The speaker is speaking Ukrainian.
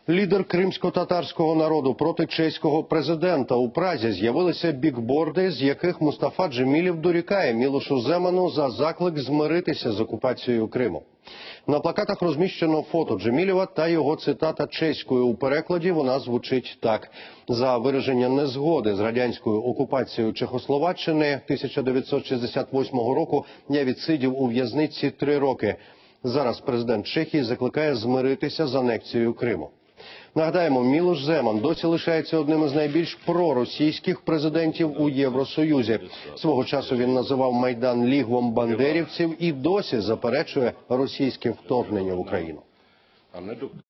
Лідер кримсько-татарського народу проти чеського президента. У Празі з'явилися бікборди, з яких Мустафа Джемілєв дорікає Мілошу Земану за заклик змиритися з окупацією Криму. На плакатах розміщено фото Джемілєва та його цитата чеською. У перекладі вона звучить так: «За вираження незгоди з радянською окупацією Чехословаччини 1968 року я відсидів у в'язниці 3 роки. Зараз президент Чехії закликає змиритися з анексією Криму». Нагадаємо, Мілош Земан досі лишається одним із найбільш проросійських президентів у Євросоюзі. Свого часу він називав Майдан лігвом бандерівців і досі заперечує російське вторгнення в Україну.